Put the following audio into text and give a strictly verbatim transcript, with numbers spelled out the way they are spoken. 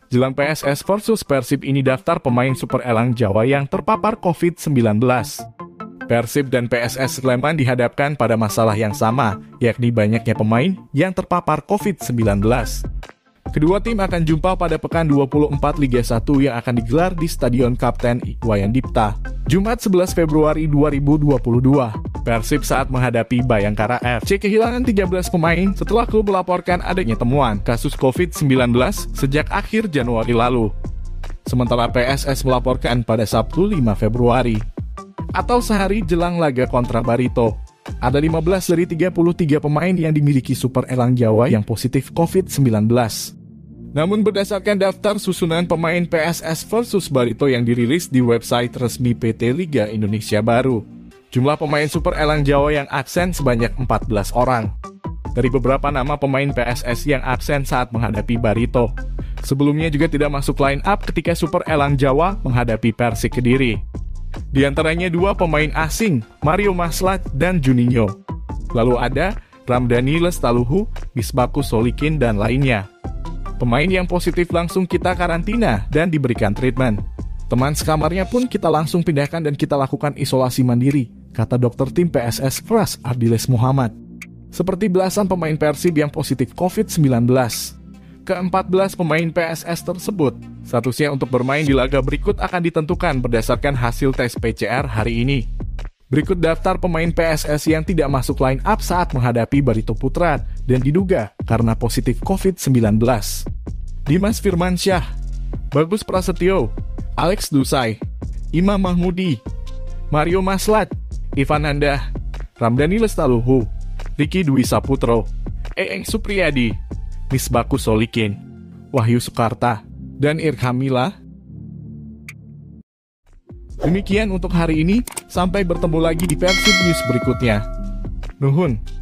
Jelang P S S versus Persib ini daftar pemain Super Elang Jawa yang terpapar covid sembilan belas. Persib dan P S S Sleman dihadapkan pada masalah yang sama, yakni banyaknya pemain yang terpapar covid sembilan belas. Kedua tim akan jumpa pada pekan dua puluh empat Liga satu yang akan digelar di Stadion Kapten Iwayan Dipta, Jumat sebelas Februari dua ribu dua puluh dua. Persib saat menghadapi Bayangkara F C kehilangan tiga belas pemain setelah klub melaporkan adanya temuan kasus covid sembilan belas sejak akhir Januari lalu. Sementara P S S melaporkan pada Sabtu lima Februari, atau sehari jelang laga kontra Barito, ada lima belas dari tiga puluh tiga pemain yang dimiliki Super Elang Jawa yang positif covid sembilan belas. Namun berdasarkan daftar susunan pemain P S S versus Barito yang dirilis di website resmi P T Liga Indonesia Baru, jumlah pemain Super Elang Jawa yang absen sebanyak empat belas orang. Dari beberapa nama pemain P S S yang absen saat menghadapi Barito, sebelumnya juga tidak masuk line up ketika Super Elang Jawa menghadapi Persik Kediri. Di antaranya dua pemain asing, Mario Maslat dan Juninho. Lalu ada Ramdhani Lestaluhu, Misbakus Solikin, dan lainnya. Pemain yang positif langsung kita karantina dan diberikan treatment. Teman sekamarnya pun kita langsung pindahkan dan kita lakukan isolasi mandiri, kata dokter tim P S S Pras Ardiles Muhammad. Seperti belasan pemain Persib yang positif covid sembilan belas. Keempat belas pemain P S S tersebut, statusnya untuk bermain di laga berikut akan ditentukan berdasarkan hasil tes P C R hari ini. Berikut daftar pemain P S S yang tidak masuk line up saat menghadapi Barito Putra dan diduga karena positif covid sembilan belas. Dimas Firmansyah, Bagus Prasetyo, Alex Dusai, Imam Mahmudi, Mario Maslat, Ivan Andah, Ramdhani Lestaluhu, Riki Dwi Saputro, Eeng Supriyadi, Misbakus Solikin, Wahyu Sukarta, dan Irhamila. Demikian untuk hari ini, sampai bertemu lagi di Persib News berikutnya. Nuhun.